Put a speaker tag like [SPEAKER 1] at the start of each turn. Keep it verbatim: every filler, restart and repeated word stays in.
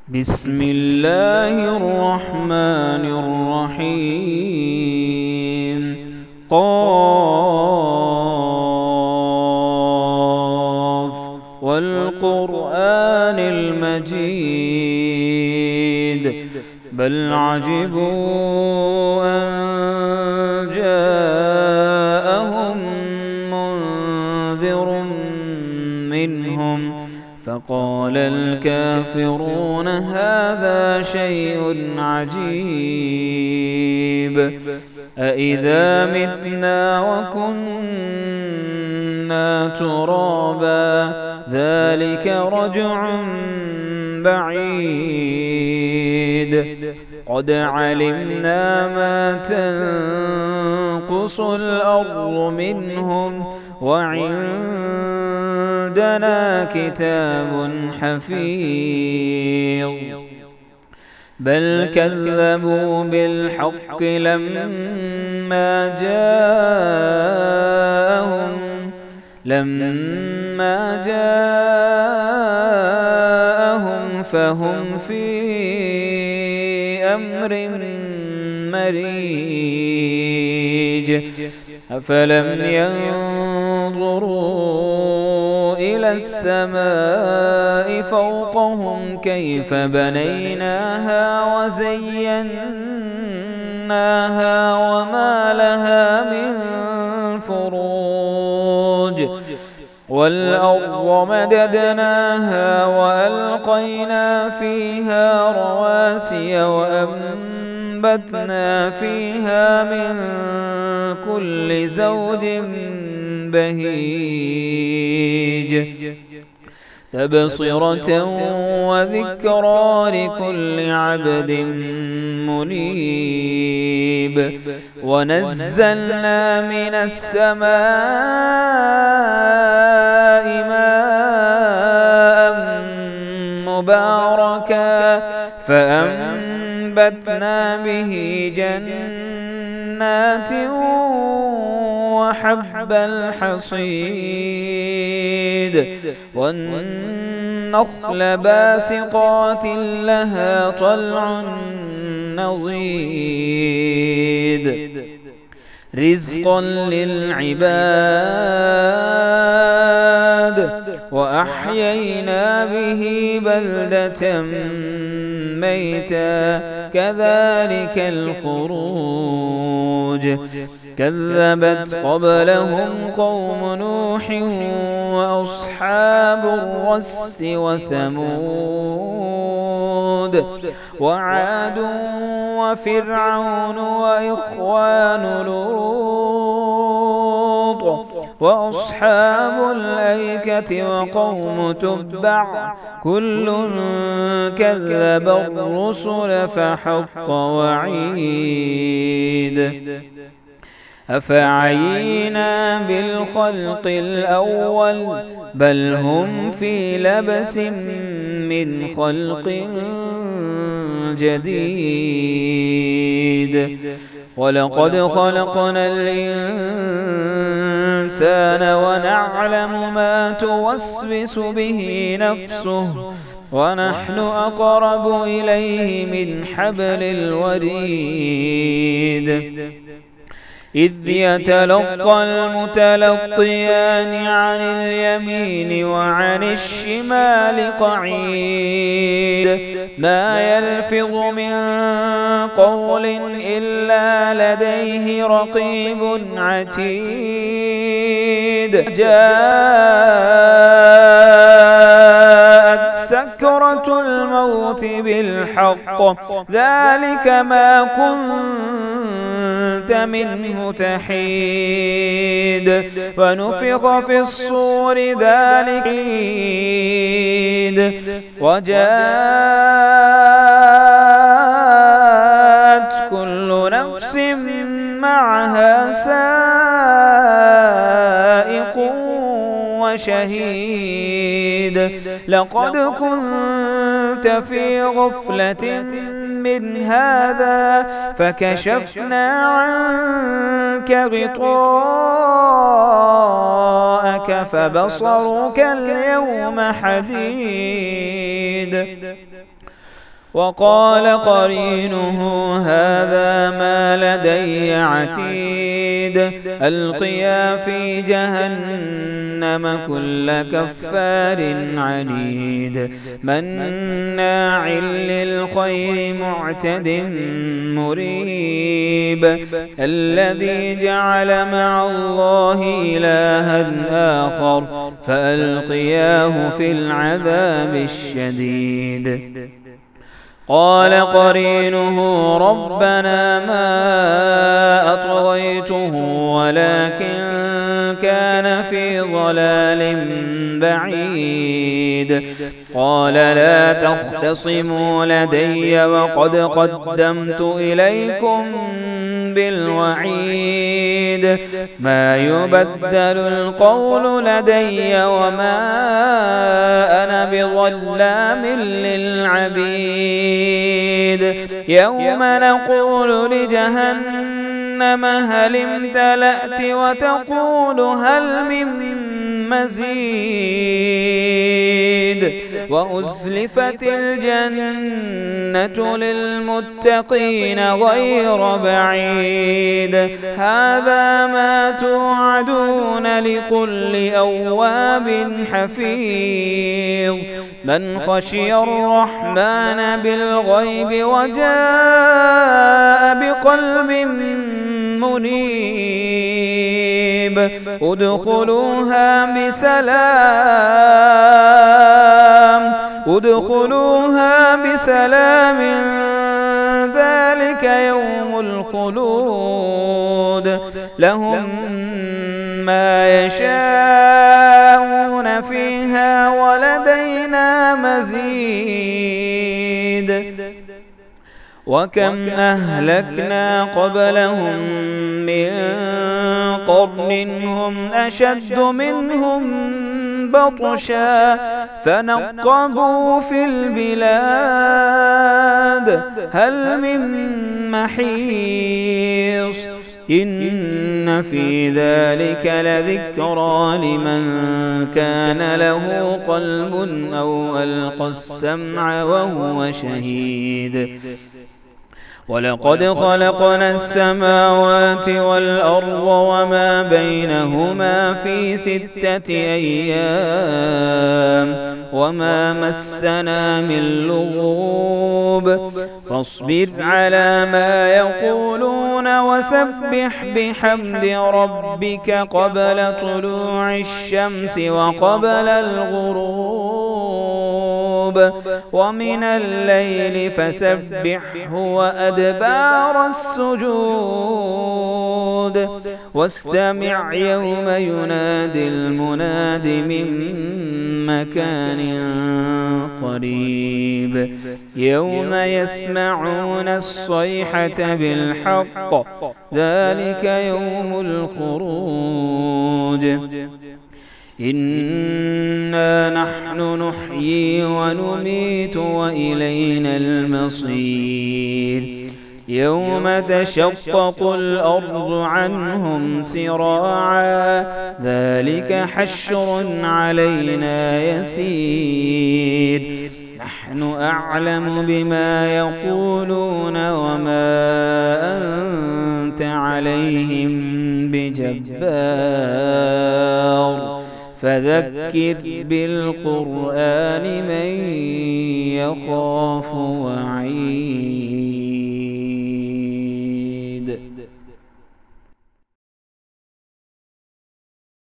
[SPEAKER 1] بسم الله الرحمن الرحيم. قاف والقرآن المجيد بل عجبوا أن جاءهم منذر منهم فقال الكافرون هذا شيء عجيب أإذا متنا وكنا ترابا ذلك رجع بعيد قد علمنا ما تنقص الأرض منهم وعندنا كتاب حفيظ بل كذبوا بالحق لما جاءهم لما جاءهم فهم في أمر مريج أفلم ينظروا إلى السماء فوقهم كيف بنيناها وزيناها وما لها من فروج والأرض مددناها وألقينا فيها رواسي وأنبتنا فيها من كل زوج بهيج تبصرة وذكرى لكل عبد منيب ونزلنا من السماء ماء مباركا فأنبتنا به جنات وحب الحصيد والنخل باسقات لها طلع نضيد رزقا للعباد وأحيينا به بلدة ميتا كذلك الخروج كذبت قبلهم قوم نوح وأصحاب الرس وثمود وعاد وفرعون وإخوان لوط وأصحاب الأيكة وقوم تبع كل كذب الرسل فحق وعيد أفعينا بالخلق الأول بل هم في لبس من خلق جديد ولقد خلقنا الإنسان ونعلم ما توسوس به نفسه ونحن أقرب إليه من حبل الوريد إذ يتلقى المتلقيان عن اليمين وعن الشمال قعيد ما يلفظ من قول إلا لديه رقيب عتيد جاءت سكرة الموت بالحق ذلك ما كنت منه تحيد ونفخ في الصور ذلك عيد وجاءت كل نفس معها سائق وشهيد لقد كنت في غفلة من هذا فكشفنا عنك غطاءك فبصرك اليوم حديد وقال قرينه هذا ما لدي عتيد ألقيا في جهنم كل كفار عنيد مناع للخير معتد مريب الذي جعل مع الله إلها آخر فألقياه في العذاب الشديد قال قرينه ربنا ما أطغيته ولكن كان في ضلال بعيد قال لا تختصموا لدي وقد قدمت إليكم بالوعيد ما يبدل القول لدي وما أنا بظلام للعبيد يوم نقول لجهنم هل امتلأت وتقول هل من مزيد وأزلفت الجنة للمتقين غير بعيد هذا ما توعدون لكل أواب حفيظ من خشي الرحمن بالغيب وجاء بقلب منيب ادخلوها بسلام ادخلوها بسلام ذلك يوم الخلود لهم ما يشاءون فيها ولدينا مزيد وكم أهلكنا قبلهم من قرن هم أشد منهم بطشا فنقبوا في البلاد هل من محيص إن في ذلك لذكرى لمن كان له قلب أو ألقى السمع وهو شهيد ولقد خلقنا السماوات والأرض وما بينهما في ستة أيام وما مسنا من لغوب فاصبر على ما يقولون وسبح بحمد ربك قبل طلوع الشمس وقبل الغروب ومن الليل فسبحه وأدبار السجود واستمع يوم ينادي المناد من مكان قريب يوم يسمعون الصيحة بالحق ذلك يوم الخروج إنا نحن نحيي ونميت وإلينا المصير يوم تشقق الأرض عنهم سراعا ذلك حشر علينا يسير نحن أعلم بما يقولون وما أنت عليهم بجبار فذكر بالقرآن من يخاف وعيد